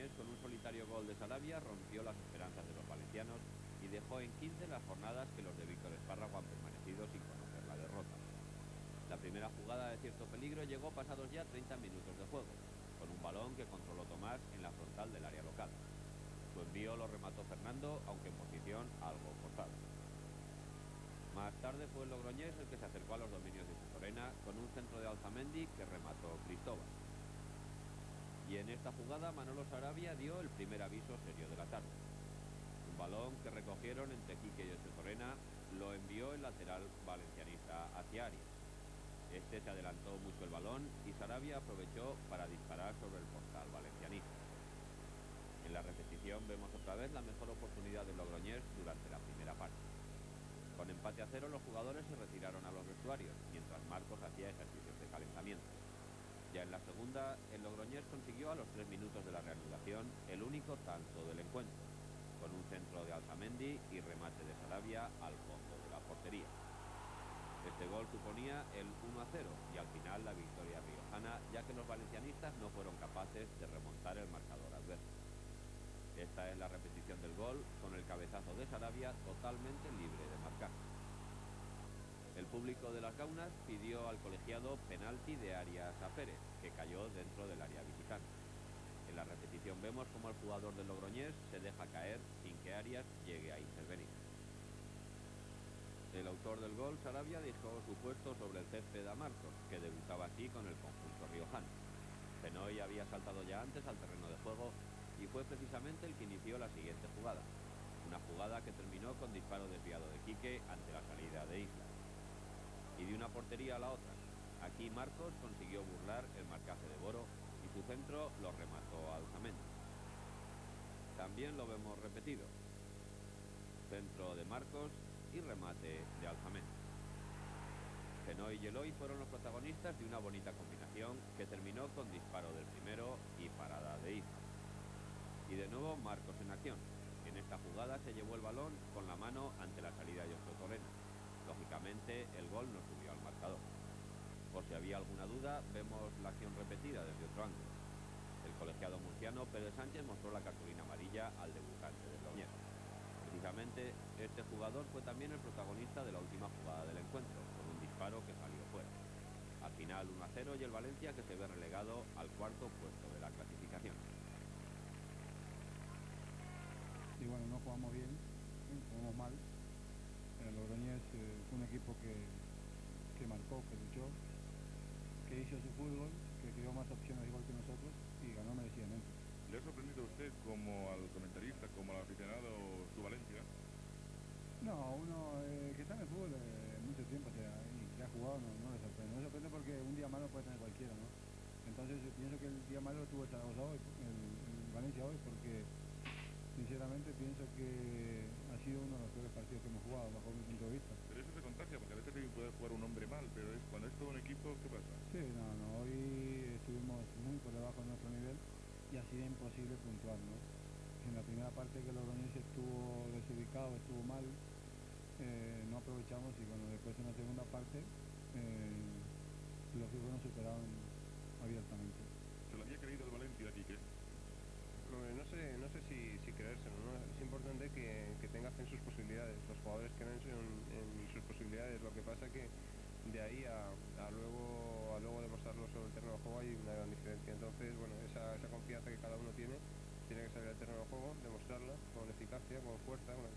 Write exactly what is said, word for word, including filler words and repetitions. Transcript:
Logroñés, con un solitario gol de Sarabia, rompió las esperanzas de los valencianos y dejó en quince las jornadas que los de Víctor Espárrago han permanecido sin conocer la derrota. La primera jugada de cierto peligro llegó pasados ya treinta minutos de juego, con un balón que controló Tomás en la frontal del área local. Su envío lo remató Fernando, aunque en posición algo forzada. Más tarde fue el Logroñés el que se acercó a los dominios de Torena con un centro de Alzamendi que remató Cristóbal. Y en esta jugada Manolo Sarabia dio el primer aviso serio de la tarde. Un balón que recogieron entre Quique y Torena lo envió el lateral valencianista hacia Arias. Este se adelantó mucho el balón y Sarabia aprovechó para disparar sobre el portal valencianista. En la repetición vemos otra vez la mejor oportunidad del Logroñés durante la primera parte. Con empate a cero, los jugadores se retiraron a los vestuarios, mientras Marcos hacía ejercicios de calentamiento. Ya en la segunda, el Logroñés consiguió a los tres minutos de la reanudación el único tanto del encuentro, con un centro de Alzamendi y remate de Sarabia al fondo de la portería. Este gol suponía el uno a cero y al final la victoria riojana, ya que los valencianistas no fueron capaces de remontar el marcador adverso. Esta es la repetición del gol, con el cabezazo de Sarabia totalmente libre de marcar. El público de las Gaunas pidió al colegiado penalti de Arias a Pérez, que cayó dentro del área visitante. En la repetición vemos cómo el jugador del Logroñés se deja caer sin que Arias llegue a intervenir. El autor del gol, Sarabia, dejó su puesto sobre el césped a Marcos, que debutaba así con el conjunto riojano. Fenoy había saltado ya antes al terreno de juego y fue precisamente el que inició la siguiente jugada. Una jugada que terminó con disparo desviado de Quique ante la salida de Isla. Y de una portería a la otra. Aquí Marcos consiguió burlar el marcaje de Boro y su centro lo remató a Alzamendi. También lo vemos repetido. Centro de Marcos y remate de Alzamendi. Fenoy y Eloy fueron los protagonistas de una bonita combinación que terminó con disparo del primero y parada de Isla. Y de nuevo Marcos en acción. En esta jugada se llevó el balón con la mano ante la salida de Torena. Lógicamente el gol no subió al marcador. Por si había alguna duda, vemos la acción repetida desde otro ángulo. El colegiado murciano Pérez Sánchez mostró la cartulina amarilla al debutante del Logroñés. Precisamente este jugador fue también el protagonista de la última jugada del encuentro, con un disparo que salió fuera. Al final uno a cero y el Valencia que se ve relegado al cuarto puesto de la clasificación. Y bueno, no jugamos bien, ¿sí? Jugamos mal. El Logroñés eh, fue un equipo que, que marcó, que luchó, que hizo su fútbol, que creó más opciones igual que nosotros y ganó merecidamente. ¿Le ha sorprendido a usted, como al comentarista, como al aficionado, su Valencia? No, uno eh, que está en el fútbol eh, mucho tiempo, o sea, y que ha jugado, no, no le sorprende. No le sorprende porque un día malo puede tener cualquiera, ¿no? Entonces yo pienso que el día malo lo tuvo el Zaragoza hoy, el, el Valencia hoy, porque sinceramente pienso que ha sido uno de los peores partidos que hemos jugado, bajo mi punto de vista. Pero eso se contagia, porque a veces sí puede jugar un hombre mal, pero es cuando es todo un equipo, ¿qué pasa? Sí, no, no, hoy estuvimos muy por debajo de nuestro nivel y ha sido imposible puntuar, ¿no? En la primera parte que el Logroñés estuvo desubicado, estuvo mal, eh, no aprovechamos y bueno, después en la segunda parte eh, los rivales nos superaron abiertamente. ¿Se lo había creído el Valencia, Quique? No, no sé, no sé si, si creérselo, ¿no? Es importante que, que tenga fe en sus posibilidades, los jugadores creen en, en sus posibilidades, lo que pasa que de ahí a, a luego a luego demostrarlo sobre el terreno de juego hay una gran diferencia. Entonces, bueno, esa, esa confianza que cada uno tiene, tiene que salir al terreno de juego, demostrarla con eficacia, con fuerza, con